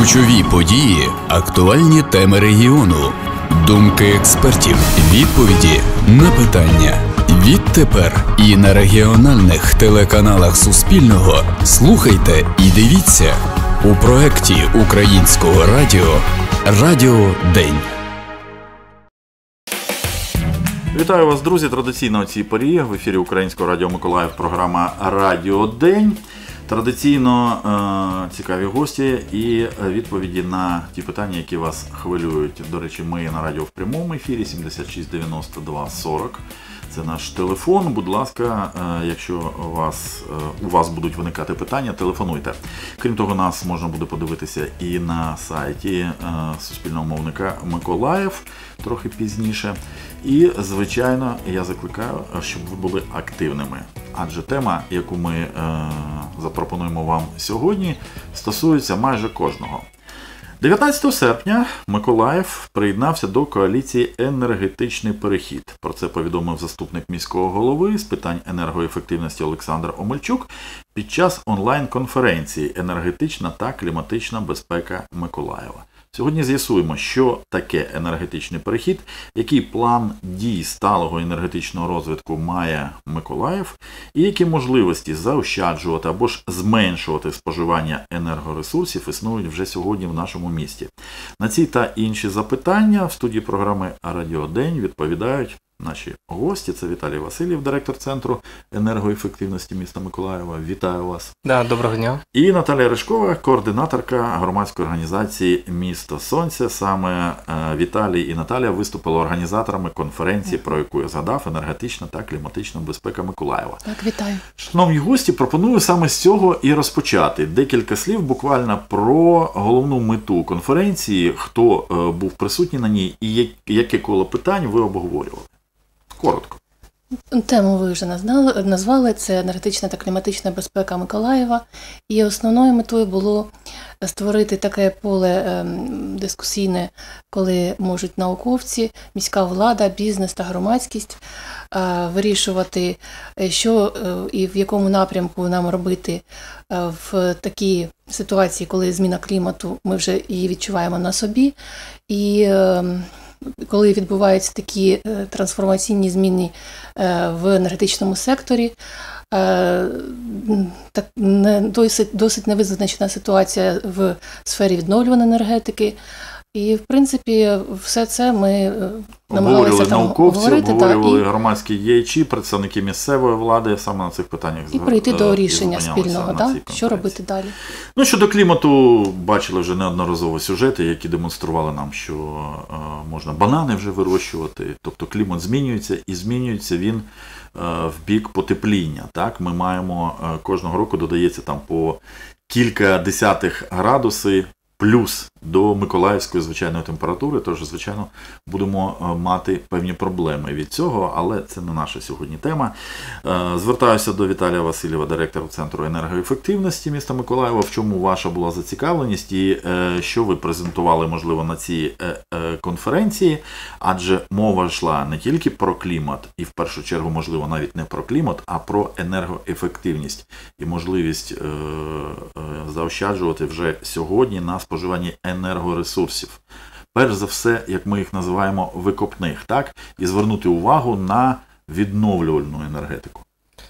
Ключові події, актуальні теми регіону, думки експертів, відповіді на питання. Відтепер і на регіональних телеканалах Суспільного слухайте і дивіться у проєкті Українського радіо «Радіо День». Вітаю вас, друзі! Традиційно о цій порі в ефірі Українського радіо Миколаїв програма «Радіо День». Традиційно цікаві гості і відповіді на ті питання, які вас хвилюють. До речі, ми на радіо в прямому ефірі 76 92 40. Це наш телефон. Будь ласка, якщо у вас будуть виникати питання, телефонуйте. Крім того, нас можна буде подивитися і на сайті суспільного мовника Миколаїв трохи пізніше. І, звичайно, я закликаю, щоб ви були активними. Адже тема, яку ми запропонуємо вам сьогодні, стосується майже кожного. 19 серпня Миколаїв приєднався до коаліції «Енергетичний перехід». Про це повідомив заступник міського голови з питань енергоефективності Олександр Омельчук під час онлайн-конференції «Енергетична та кліматична безпека Миколаєва». Сьогодні з'ясуємо, що таке енергетичний перехід, який план дій сталого енергетичного розвитку має Миколаїв і які можливості заощаджувати або ж зменшувати споживання енергоресурсів існують вже сьогодні в нашому місті. На ці та інші запитання в студії програми «Радіо День» відповідають наші гості. Це Віталій Васильєв, директор Центру енергоефективності міста Миколаєва. Вітаю вас. Доброго дня. І Наталія Ришкова, координаторка громадської організації «Місто Сонця». Саме Віталій і Наталія виступили організаторами конференції, про яку я згадав, «Енергетична та кліматична безпека Миколаєва». Так, вітаю. Шановні гості, пропоную саме з цього і розпочати. Декілька слів буквально про головну мету конференції, хто був присутній на ній і яке коло питань ви обговорювали. Коротко. Тему ви вже назвали, це енергетична та кліматична безпека Миколаєва. І основною метою було створити таке поле дискусійне, коли можуть науковці, міська влада, бізнес та громадськість вирішувати, що і в якому напрямку нам робити в такій ситуації, коли зміна клімату, ми вже її відчуваємо на собі. І коли відбуваються такі трансформаційні зміни в енергетичному секторі, досить невизначена ситуація в сфері відновлюваної енергетики. І, в принципі, все це ми намагалися там обговорити. Обговорювали громадські діячі, представники місцевої влади саме на цих питаннях. І прийти до рішення спільного, що робити далі. Ну, щодо клімату, бачили вже неодноразово сюжети, які демонстрували нам, що можна банани вже вирощувати. Тобто клімат змінюється, і змінюється він в бік потепління. Так? Ми маємо, кожного року додається там по кілька десятих градуси плюс до миколаївської звичайної температури, тож, звичайно, будемо мати певні проблеми від цього, але це не наша сьогодні тема. Звертаюся до Віталія Васильєва, директора Центру енергоефективності міста Миколаєва. В чому ваша була зацікавленість і що ви презентували, можливо, на цій конференції? Адже мова йшла не тільки про клімат, і в першу чергу, можливо, навіть не про клімат, а про енергоефективність і можливість заощаджувати вже сьогодні на споживанні енергоресурсів. Перш за все, як ми їх називаємо, викопних, так? І звернути увагу на відновлювальну енергетику.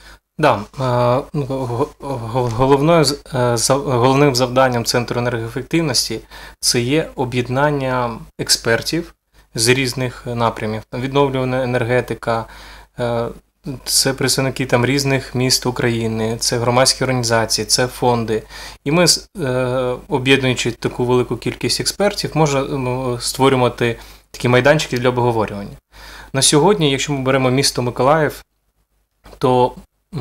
Головним завданням Центру енергоефективності це є об'єднання експертів з різних напрямів. Відновлювальна енергетика, це представники різних міст України, це громадські організації, це фонди. І ми, об'єднуючи таку велику кількість експертів, можемо створювати такі майданчики для обговорювання. На сьогодні, якщо ми беремо місто Миколаїв, то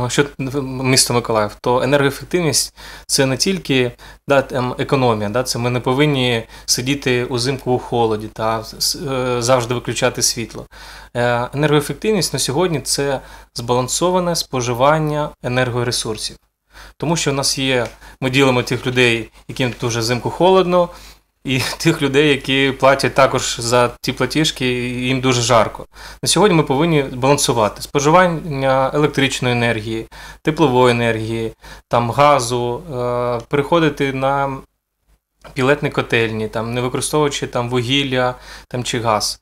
енергоефективність – це не тільки економія, це ми не повинні сидіти узимку у холоді та завжди виключати світло. Енергоефективність на сьогодні – це збалансоване споживання енергоресурсів. Тому що в нас є, ми ділимо тих людей, яким дуже взимку холодно, і тих людей, які платять також за ті платіжки, і їм дуже жарко. На сьогодні ми повинні балансувати споживання електричної енергії, теплової енергії, газу, переходити на пілетні котельні, там, не використовуючи там, вугілля там, чи газ.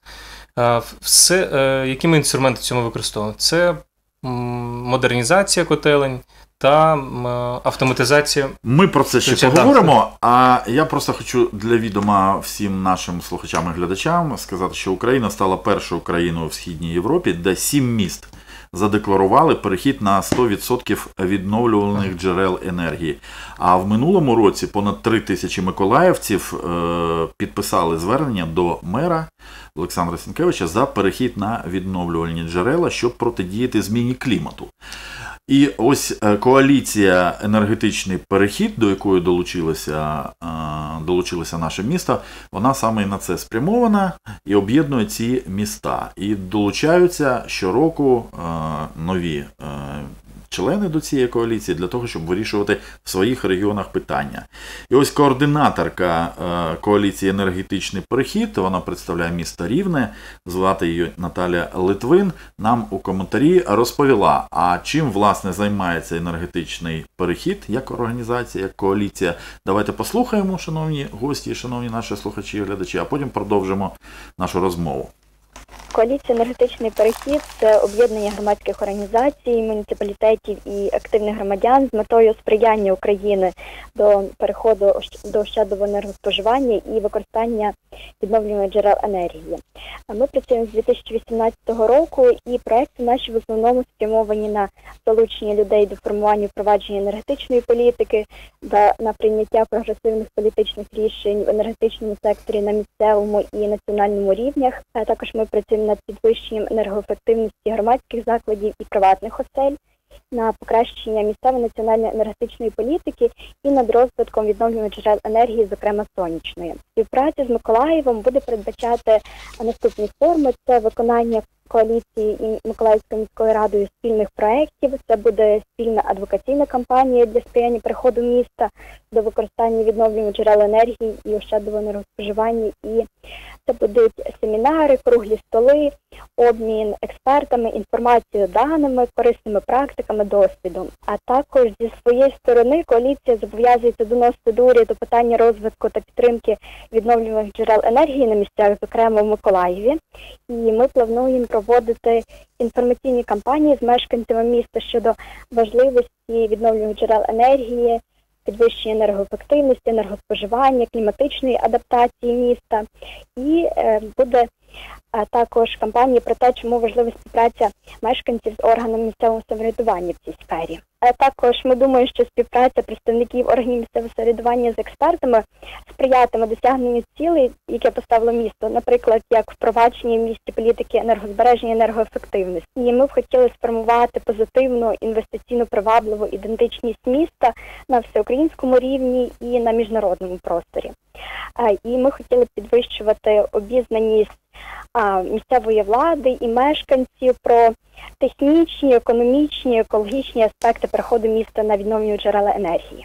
Які ми інструменти в цьому використовуємо? Це модернізація котелень та автоматизація. Ми про це ще поговоримо, а я просто хочу для відома всім нашим слухачам і глядачам сказати, що Україна стала першою країною в Східній Європі, де 7 міст задекларували перехід на 100% відновлювальних джерел енергії. А в минулому році понад 3000 миколаївців підписали звернення до мера Олександра Сінкевича за перехід на відновлювальні джерела, щоб протидіяти зміні клімату. І ось коаліція «Енергетичний перехід», до якої долучилося наше місто, вона саме на це спрямована і об'єднує ці міста. І долучаються щороку нові члени до цієї коаліції для того, щоб вирішувати в своїх регіонах питання. І ось координаторка коаліції «Енергетичний перехід», вона представляє місто Рівне, звати її Наталія Литвин, нам у коментарі розповіла, а чим, власне, займається енергетичний перехід, як організація, як коаліція. Давайте послухаємо, шановні гості, шановні наші слухачі і глядачі, а потім продовжимо нашу розмову. Коаліція «Енергетичний перехід» – це об'єднання громадських організацій, муніципалітетів і активних громадян з метою сприяння України до переходу до ощадливого енергоспоживання і використання відновлюваних джерел енергії. Ми працюємо з 2018 року, і проекти наші в основному спрямовані на залучення людей до формування і впровадження енергетичної політики, на прийняття прогресивних політичних рішень в енергетичному секторі на місцевому і національному рівнях. А також ми працюємо над підвищенням енергоефективності громадських закладів і приватних осель, на покращення місцевої національної енергетичної політики і над розвитком відновлюваних джерел енергії, зокрема сонячної. Співпраця з Миколаєвом буде передбачати наступні форми: це виконання коаліції і Миколаївською міською радою спільних проєктів, це буде спільна адвокаційна кампанія для сприяння переходу міста до використання відновлюваних джерел енергії і ощадливого енергоспоживання, і це будуть семінари, круглі столи, обмін експертами, інформацією, даними, корисними практиками, досвідом. А також зі своєї сторони коаліція зобов'язується доносити до уряду питання розвитку та підтримки відновлюваних джерел енергії на місцях, зокрема в Миколаєві. І ми плануємо проводити інформаційні кампанії з мешканцями міста щодо важливості відновлюваних джерел енергії, підвищення енергоефективності, енергоспоживання, кліматичної адаптації міста. І буде також кампанії про те, чому важлива співпраця мешканців з органами місцевого самоврядування в цій сфері. А також ми думаємо, що співпраця представників органів місцевого самоврядування з експертами сприятиме досягненню цілей, яке поставило місто, наприклад, як впровадження в місті політики енергозбереження, енергоефективності. І ми б хотіли сформувати позитивну інвестиційну привабливу ідентичність міста на всеукраїнському рівні і на міжнародному просторі. І ми хотіли підвищувати обізнаність місцевої влади і мешканців про технічні, економічні, екологічні аспекти переходу міста на відновлювані джерела енергії.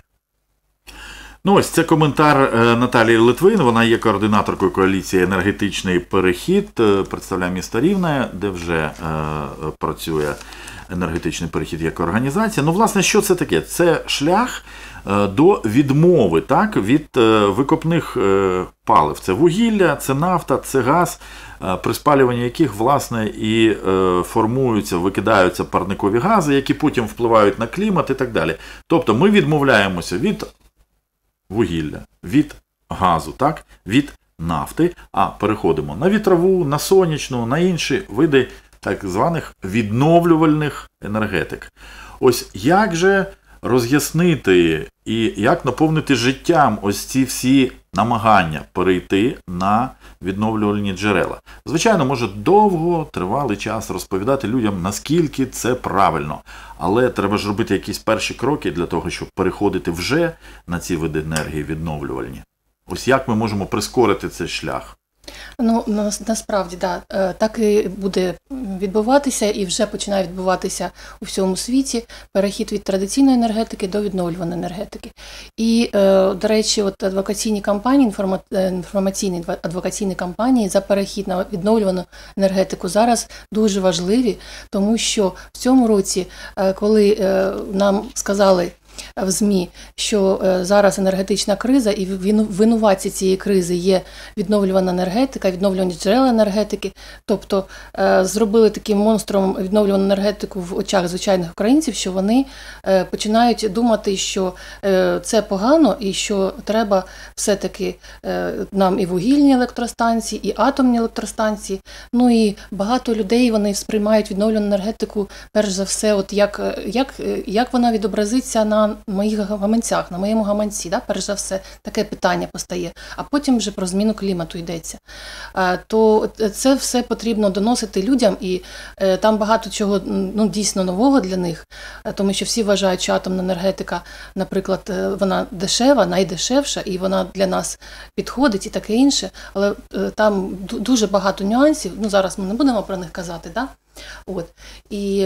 Ну ось це коментар Наталії Литвин, вона є координаторкою коаліції «Енергетичний перехід», представляє місто Рівне, де вже працює енергетичний перехід як організація. Ну, власне, що це таке? Це шлях до відмови, так, від викопних палив. Це вугілля, це нафта, це газ, при спалюванні яких, власне, і формуються, викидаються парникові гази, які потім впливають на клімат і так далі. Тобто ми відмовляємося від вугілля, від газу, так, від нафти, а переходимо на вітрову, на сонячну, на інші види так званих відновлювальних енергетик. Ось як же роз'яснити і як наповнити життям ось ці всі намагання перейти на відновлювальні джерела? Звичайно, може довго, тривалий час розповідати людям, наскільки це правильно, але треба ж робити якісь перші кроки для того, щоб переходити вже на ці види енергії відновлювальні. Ось як ми можемо прискорити цей шлях? Ну, насправді, да, так і буде відбуватися, і вже починає відбуватися у всьому світі перехід від традиційної енергетики до відновлюваної енергетики. І, до речі, от адвокаційні кампанії, інформаційні адвокаційні кампанії за перехід на відновлювану енергетику зараз дуже важливі, тому що в цьому році, коли нам сказали, в ЗМІ, що зараз енергетична криза, і винуватці цієї кризи є відновлювана енергетика, відновлювані джерела енергетики. Тобто зробили таким монстром відновлювану енергетику в очах звичайних українців, що вони починають думати, що це погано і що треба все-таки нам і вугільні електростанції, і атомні електростанції. Ну і багато людей, вони сприймають відновлювану енергетику, перш за все, от як вона відобразиться на моїх гаманцях, на моєму гаманці, да? Перш за все, таке питання постає. А потім вже про зміну клімату йдеться. То це все потрібно доносити людям, і там багато чого дійсно нового для них, тому що всі вважають, що атомна енергетика, наприклад, вона дешева, найдешевша, і вона для нас підходить і таке інше, але там дуже багато нюансів, зараз ми не будемо про них казати, да? От. І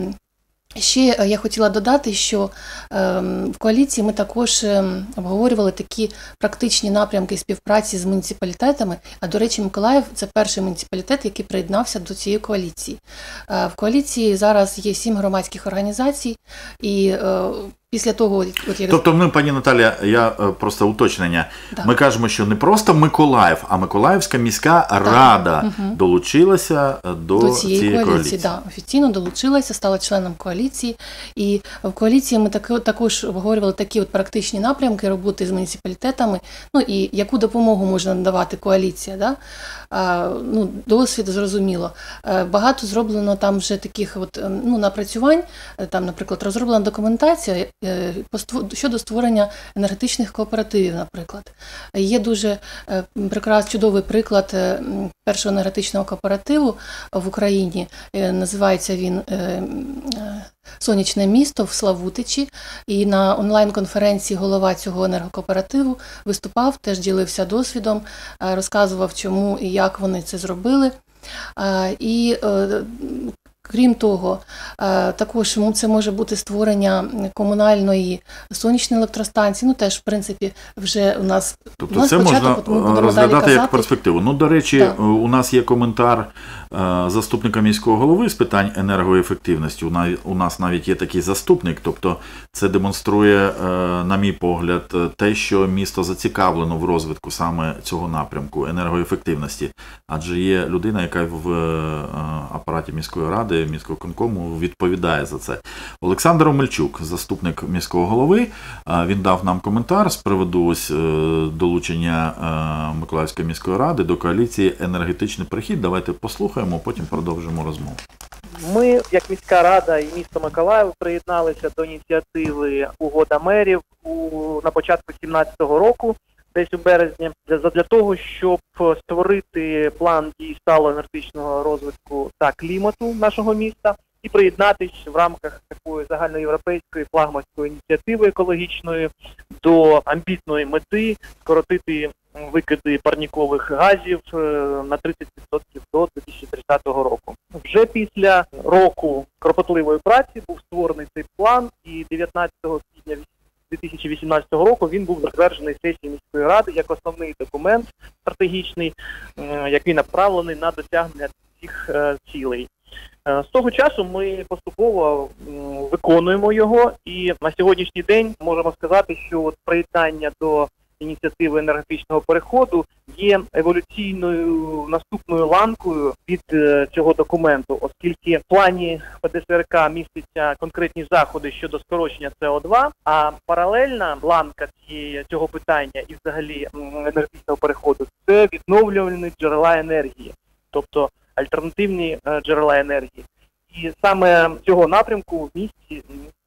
ще я хотіла додати, що в коаліції ми також обговорювали такі практичні напрямки співпраці з муніципалітетами, а, до речі, Миколаїв – це перший муніципалітет, який приєднався до цієї коаліції. В коаліції зараз є 7 громадських організацій, і після того, Тобто ми, пані Наталія, я просто уточнення. Да. Ми кажемо, що не просто Миколаїв, а Миколаївська міська рада долучилася до цієї коаліції. Да, офіційно долучилася, стала членом коаліції. І в коаліції ми також обговорювали такі от практичні напрямки роботи з муніципалітетами, і яку допомогу може надавати коаліція. Да? Досвід, зрозуміло. Багато зроблено там вже таких от, напрацювань, там, наприклад, розроблена документація щодо створення енергетичних кооперативів, наприклад. Є дуже чудовий приклад першого енергетичного кооперативу в Україні. Називається він «Сонячне місто» в Славутичі. І на онлайн-конференції голова цього енергокооперативу виступав, теж ділився досвідом, розказував, чому і як вони це зробили. І крім того, також це може бути створення комунальної сонячної електростанції, теж, в принципі, вже у нас... Тобто це можна розглядати як перспективу. До речі, так. У нас є коментар заступника міського голови з питань енергоефективності. У нас навіть є такий заступник, тобто це демонструє, на мій погляд, те, що місто зацікавлено в розвитку саме цього напрямку енергоефективності. Адже є людина, яка в апараті міської ради, міського виконкому відповідає за це. Олександр Омельчук, заступник міського голови, він дав нам коментар з приводу долучення Миколаївської міської ради до коаліції «Енергетичний перехід». Давайте послухаємо, потім продовжимо розмову. Ми, як міська рада і місто Миколаїв, приєдналися до ініціативи «Угода мерів» на початку 2017 року, десь у березні, для того, щоб створити план дій сталого енергетичного розвитку та клімату нашого міста і приєднатися в рамках такої загальноєвропейської флагманської ініціативи екологічної до амбітної мети скоротити викиди парнікових газів на 30% до 2030 року. Вже після року кропотливої праці був створений цей план, і 19 квітня 2018 року він був затверджений сесією міської ради як основний документ стратегічний, який направлений на досягнення цих цілей. З того часу ми поступово виконуємо його, і на сьогоднішній день можемо сказати, що приєднання до ініціативи енергетичного переходу є еволюційною наступною ланкою від цього документу, оскільки в плані ПДСРК містяться конкретні заходи щодо скорочення СО2, а паралельна ланка цього питання і взагалі енергетичного переходу – це відновлювальні джерела енергії, тобто альтернативні джерела енергії. І саме цього напрямку в місті,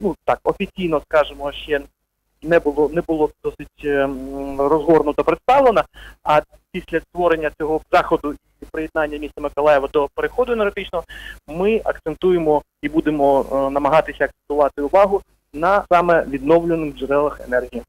офіційно скажемо, ще не було досить розгорнуто представлено, а після створення цього заходу і приєднання міста Миколаєва до переходу енергетичного ми акцентуємо і будемо намагатися акцентувати увагу на саме відновлюваних джерелах енергії.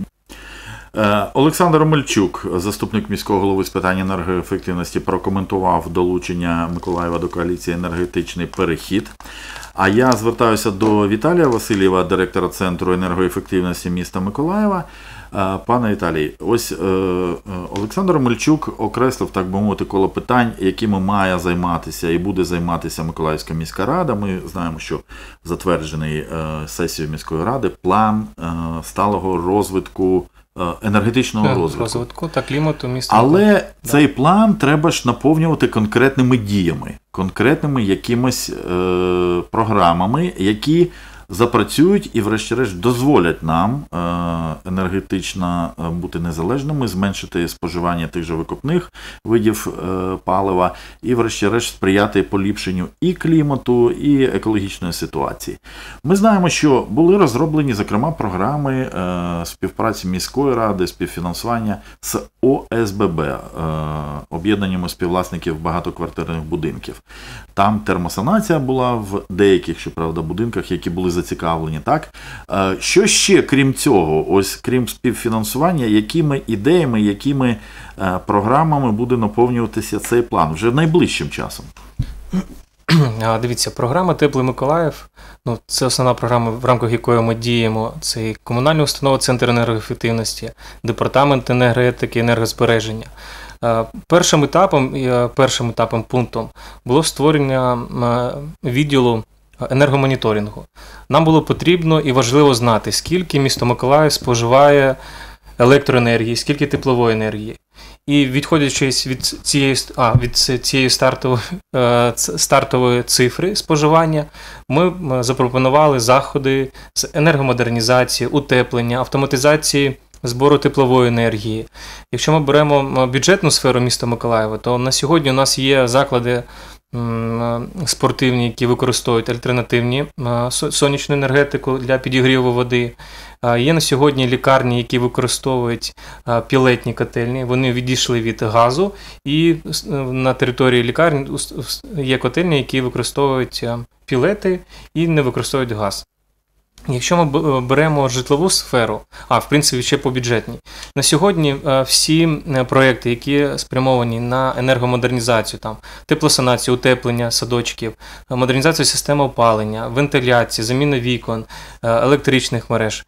Олександр Омельчук, заступник міського голови з питань енергоефективності, прокоментував долучення Миколаєва до коаліції «Енергетичний перехід». А я звертаюся до Віталія Васильєва, директора Центру енергоефективності міста Миколаєва. Пане Віталій, ось Олександр Омельчук окреслив, так би мовити, коло питань, якими має займатися і буде займатися Миколаївська міська рада. Ми знаємо, що затверджений сесією міської ради план сталого розвитку, енергетичного розвитку та клімату міста. Але цей план треба ж наповнювати конкретними діями, конкретними якимись програмами, які запрацюють і врешті-решт дозволять нам енергетично бути незалежними, зменшити споживання тих же викопних видів палива і врешті-решт сприяти поліпшенню і клімату, і екологічної ситуації. Ми знаємо, що були розроблені, зокрема, програми співпраці міської ради, співфінансування з ОСББ, об'єднаннями співвласників багатоквартирних будинків. Там термосанація була в деяких, щоправда, будинках, які були зацікавлені, так? Що ще, крім цього, ось крім співфінансування, якими ідеями, якими програмами буде наповнюватися цей план вже найближчим часом? Дивіться, програма «Теплий Миколаїв», це основна програма, в рамках якої ми діємо. Це і комунальна установа «Центр енергоефективності», департамент енергетики, енергозбереження. Першим етапом, пунктом було створення відділу енергомоніторингу. Нам було потрібно і важливо знати, скільки місто Миколаїв споживає електроенергії, скільки теплової енергії. І відходячи від цієї стартової цифри споживання, ми запропонували заходи з енергомодернізації, утеплення, автоматизації збору теплової енергії. Якщо ми беремо бюджетну сферу міста Миколаєва, то на сьогодні у нас є заклади спортивні, які використовують альтернативні сонячну енергетику для підігріву води. Є на сьогодні лікарні, які використовують пілетні котельні, вони відійшли від газу, і на території лікарні є котельні, які використовують пілети і не використовують газ. Якщо ми беремо житлову сферу, в принципі, ще по бюджетній, на сьогодні всі проекти, які спрямовані на енергомодернізацію, теплосанацію, утеплення садочків, модернізацію системи опалення, вентиляції, заміну вікон, електричних мереж,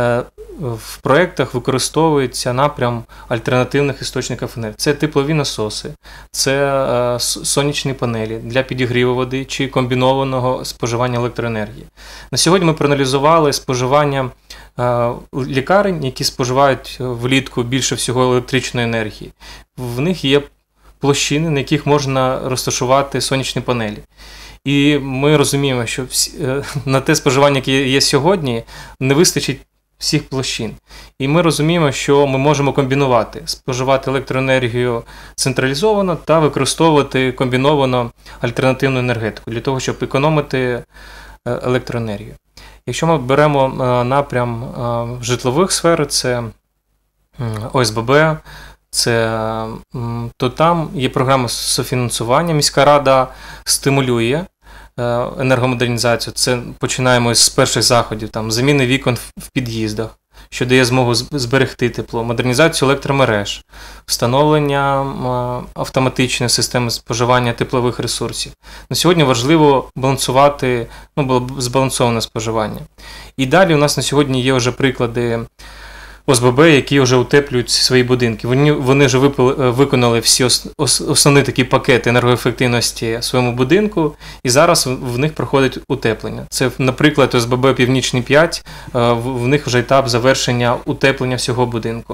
в проєктах використовується напрям альтернативних істочників енергії. Це теплові насоси, це сонячні панелі для підігріву води чи комбінованого споживання електроенергії. На сьогодні ми проаналізували споживання лікарень, які споживають влітку більше всього електричної енергії. В них є площини, на яких можна розташувати сонячні панелі. І ми розуміємо, що на те споживання, яке є сьогодні, не вистачить всіх площин. І ми розуміємо, що ми можемо комбінувати, споживати електроенергію централізовано та використовувати комбіновано альтернативну енергетику для того, щоб економити електроенергію. Якщо ми беремо напрям житлових сфер, це ОСББ, то там є програма софінансування. Міська рада стимулює енергомодернізацію. Це починаємо з перших заходів, заміни вікон в під'їздах, що дає змогу зберегти тепло, модернізацію електромереж, встановлення автоматичної системи споживання теплових ресурсів. На сьогодні важливо балансувати, було збалансоване споживання. І далі у нас на сьогодні є вже приклади ОСББ, які вже утеплюють свої будинки. Вони вже виконали всі основні такі пакети енергоефективності в своєму будинку, і зараз в них проходить утеплення. Це, наприклад, ОСББ Північний 5, в них вже етап завершення утеплення всього будинку.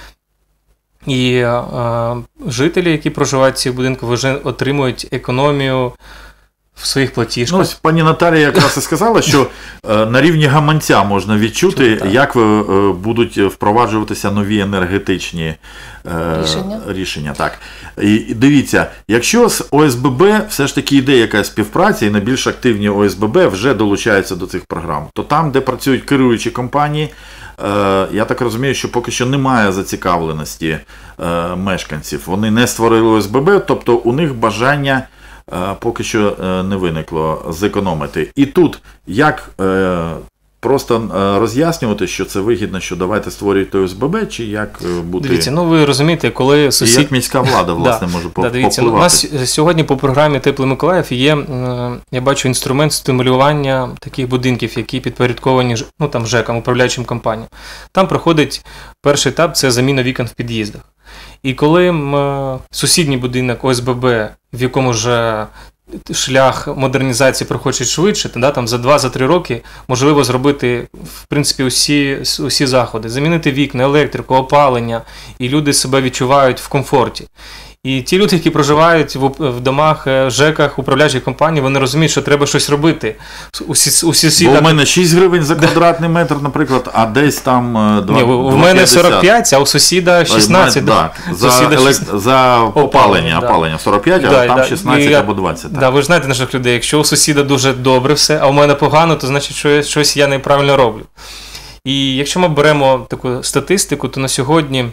І жителі, які проживають в цих будинках, вже отримують економію в своїх платіжках. Ось пані Наталія якраз і сказала, що на рівні гаманця можна відчути, як будуть впроваджуватися нові енергетичні рішення. Так. І дивіться, якщо з ОСББ все ж таки йде якась співпраця, і найбільш активні ОСББ вже долучаються до цих програм, то там, де працюють керуючі компанії, я так розумію, що поки що немає зацікавленості мешканців. Вони не створили ОСББ, тобто у них бажання поки що не виникло зекономити. І тут як просто роз'яснювати, що це вигідно, що давайте створюйте ОСББ, чи як бути... Дивіться, ну ви розумієте, коли сусід... І як міська влада, власне, може дивіться, попливати? У нас сьогодні по програмі «Теплий Миколаїв» є, я бачу, інструмент стимулювання таких будинків, які підпорядковані ЖЕКам, управляючим компаніям. Там проходить перший етап – це заміна вікон в під'їздах. І коли сусідній будинок ОСББ, в якому вже шлях модернізації проходить швидше, там за 2-3 роки можливо зробити, в принципі, усі заходи. Замінити вікна, електрику, опалення, і люди себе відчувають в комфорті. І ті люди, які проживають в домах, ЖЕКах, управляючих компаній, вони розуміють, що треба щось робити. Бо у мене 6 гривень за квадратний метр, наприклад, а десь там 2,50. Ні, у мене 45, а у сусіда 16. Так, за опалення 45, а там 16 або 20. Так, ви ж знаєте наших людей, якщо у сусіда дуже добре все, а у мене погано, то значить щось я неправильно роблю. І якщо ми беремо таку статистику, то на сьогодні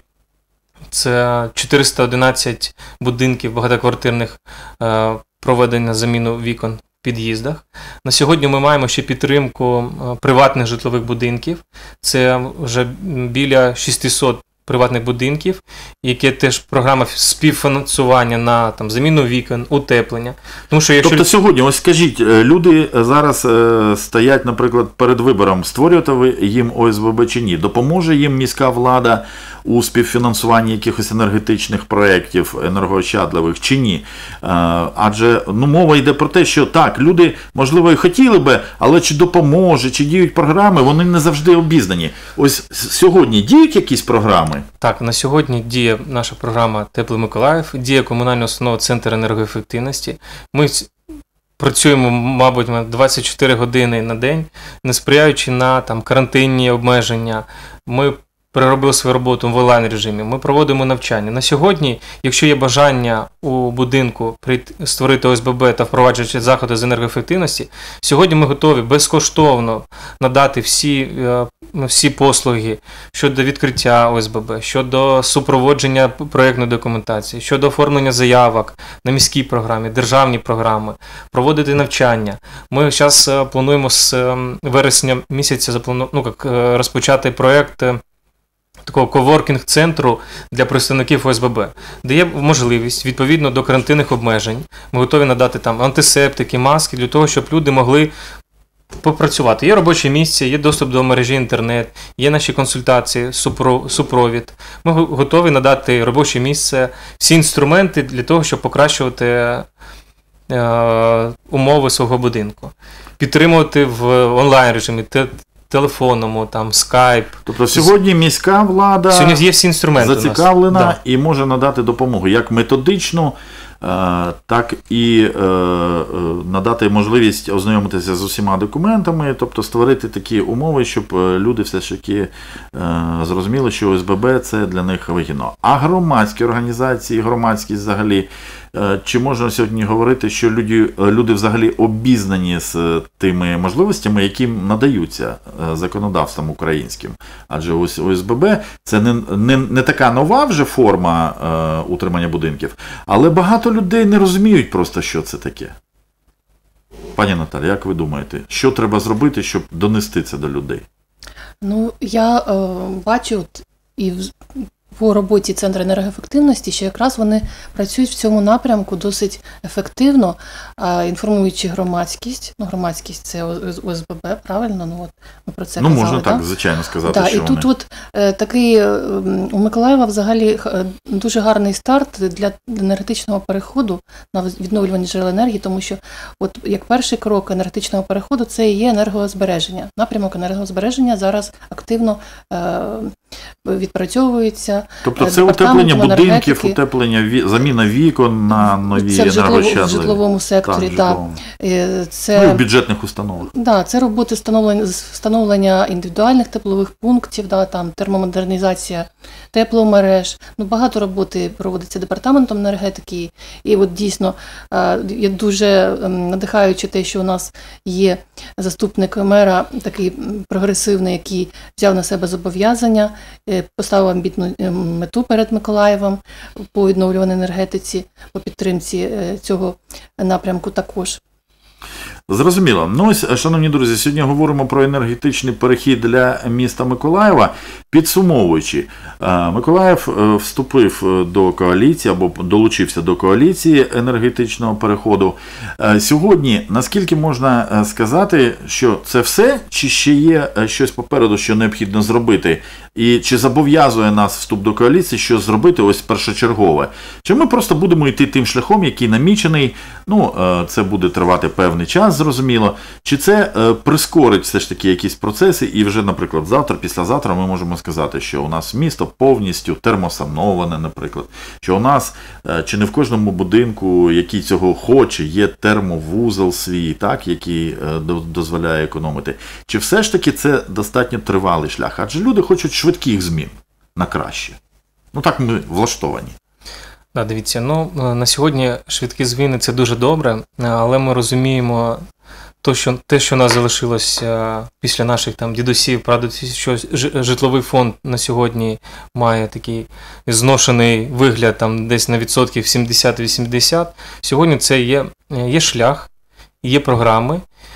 це 411 будинків багатоквартирних проведено на заміну вікон в під'їздах. На сьогодні ми маємо ще підтримку приватних житлових будинків. Це вже біля 600 приватних будинків, яке теж програма співфінансування на заміну вікон, утеплення. Тому що якщо... Тобто сьогодні, ось скажіть, люди зараз стоять, наприклад, перед вибором, створювати ви їм ОСББ чи ні? Допоможе їм міська влада у співфінансуванні якихось енергетичних проєктів, енергоощадливих чи ні? Адже мова йде про те, що так, люди, можливо, і хотіли би, але чи допоможе, чи діють програми, вони не завжди обізнані. Ось сьогодні діють якісь програми? Так, на сьогодні діє наша програма «Теплий Миколаїв», діє комунальна установа «Центр енергоефективності». Ми працюємо, мабуть, 24 години на день, не сприяючи на карантинні обмеження. Ми переробили свою роботу в онлайн-режимі, ми проводимо навчання. На сьогодні, якщо є бажання у будинку створити ОСББ та впроваджувати заходи з енергоефективності, сьогодні ми готові безкоштовно надати всі послуги щодо відкриття ОСББ, щодо супроводження проєктної документації, щодо оформлення заявок на міській програмі, державні програми, проводити навчання. Ми зараз плануємо з вересня місяця розпочати проєкт такого коворкінг-центру для представників ОСББ, де є можливість, відповідно до карантинних обмежень, ми готові надати антисептики, маски, для того, щоб люди могли попрацювати. Є робоче місце, є доступ до мережі інтернет, є наші консультації, супровід. Ми готові надати робоче місце, всі інструменти для того, щоб покращувати умови свого будинку. Підтримувати в онлайн-режимі, телефонному, скайп. Тобто сьогодні міська влада сьогодні є всі інструменти зацікавлена і може надати допомогу як методичну, так і надати можливість ознайомитися з усіма документами, тобто створити такі умови, щоб люди все ж таки зрозуміли, що ОСББ – це для них вигідно. А громадські організації, громадськість взагалі, чи можна сьогодні говорити, що люди взагалі обізнані з тими можливостями, які надаються законодавством українським? Адже ось ОСББ – це не така нова вже форма утримання будинків, але багато людей не розуміють просто, що це таке. Пані Наталі, як ви думаєте, що треба зробити, щоб донести це до людей? Я бачу і по роботі Центру енергоефективності, що якраз вони працюють в цьому напрямку досить ефективно, інформуючи громадськість. Громадськість – це ОСББ, правильно? Ми про це казали. Можна так, звичайно, сказати, що і тут такий у Миколаєва взагалі дуже гарний старт для енергетичного переходу на відновлювані джерела енергії, тому що як перший крок енергетичного переходу це і є енергозбереження. Напрямок енергозбереження зараз активно відпрацьовується. Тобто це утеплення будинків, заміна вікон на нові енергоощадливі. Це в житловому секторі, так. І в бюджетних установах. Так, це роботи встановлення індивідуальних теплових пунктів, термомодернізація тепломереж. Багато роботи проводиться департаментом енергетики. І дійсно є дуже надихаюче те, що у нас є заступник мера, такий прогресивний, який взяв на себе зобов'язання, поставив амбітну мету перед Миколаєвом по відновлюваній енергетиці, по підтримці цього напрямку також. Зрозуміло. Ну ось, шановні друзі, сьогодні говоримо про енергетичний перехід для міста Миколаєва. Підсумовуючи, Миколаїв вступив до коаліції або долучився до коаліції енергетичного переходу. Сьогодні, наскільки можна сказати, що це все, чи ще є щось попереду, що необхідно зробити? І чи зобов'язує нас вступ до коаліції, що зробити ось першочергове? Чи ми просто будемо йти тим шляхом, який намічений, це буде тривати певний час, зрозуміло, чи це прискорить все ж таки якісь процеси, і вже, наприклад, завтра, післязавтра ми можемо сказати, що у нас місто повністю термосановане, наприклад, що у нас, чи не в кожному будинку, який цього хоче, є термовузол свій, так, який дозволяє економити. Чи все ж таки це достатньо тривалий шлях? Адже люди хочуть швидких змін на краще. Так ми влаштовані. Да, дивіться, на сьогодні швидкі зміни – це дуже добре, але ми розуміємо те, що у нас залишилось після наших дідусів, прадідусів, що житловий фонд на сьогодні має такий зношений вигляд десь на відсотків 70-80. Сьогодні це є шлях, є програми,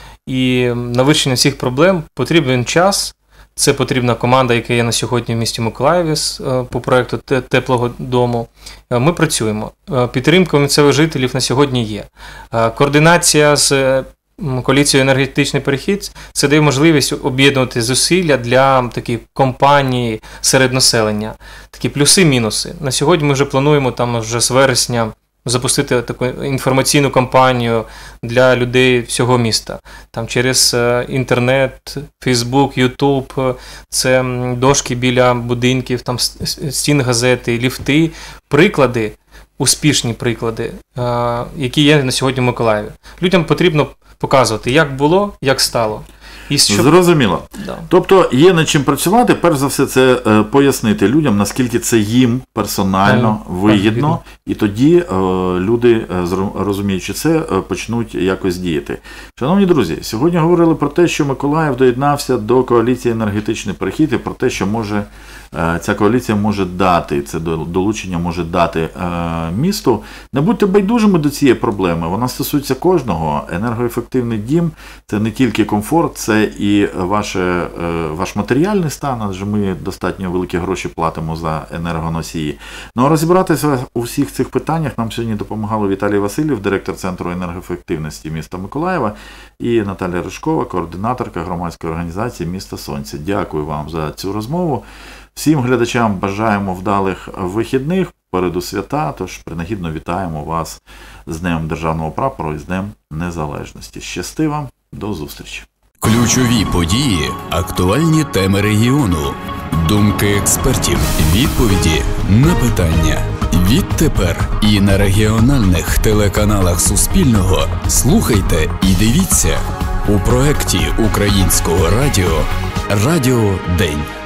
і на вирішення всіх проблем потрібен час. Це потрібна команда, яка є на сьогодні в місті Миколаєві по проєкту теплого дому. Ми працюємо. Підтримка місцевих жителів на сьогодні є. Координація з коаліцією «Енергетичний перехід» – це дає можливість об'єднувати зусилля для таких компаній серед населення. Такі плюси-мінуси. На сьогодні ми вже плануємо вже з вересня запустити таку інформаційну кампанію для людей всього міста. Через інтернет, Фейсбук, Ютуб, це дошки біля будинків, стін газети, ліфти, приклади, успішні приклади, які є на сьогодні в Миколаєві. Людям потрібно показувати, як було, як стало. Зрозуміло. Да. Тобто є над чим працювати, перш за все це пояснити людям, наскільки це їм персонально вигідно, і тоді люди, розуміючи це, почнуть якось діяти. Шановні друзі, сьогодні говорили про те, що Миколаїв доєднався до коаліції «Енергетичний перехід» і про те, що ця коаліція може дати, це долучення може дати місту. Не будьте байдужими до цієї проблеми, вона стосується кожного. Енергоефективний дім – це не тільки комфорт, це і ваш матеріальний стан, адже ми достатньо великі гроші платимо за енергоносії. А розібратися у всіх цих питаннях нам сьогодні допомагали Віталій Васильєв, директор Центру енергоефективності міста Миколаєва, і Наталія Рижкова, координаторка громадської організації «Місто Сонця». Дякую вам за цю розмову. Всім глядачам бажаємо вдалих вихідних, попереду свята, тож принагідно вітаємо вас з Днем Державного прапору і з Днем Незалежності. Щасти вам, до зустрічі! Ключові події, актуальні теми регіону, думки експертів, відповіді на питання. Відтепер і на регіональних телеканалах Суспільного слухайте і дивіться у проєкті Українського радіо «Радіо День».